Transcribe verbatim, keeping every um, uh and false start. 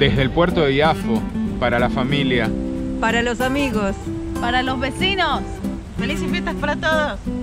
Desde el puerto de Iafo, para la familia. Para los amigos. Para los vecinos. Felices fiestas para todos.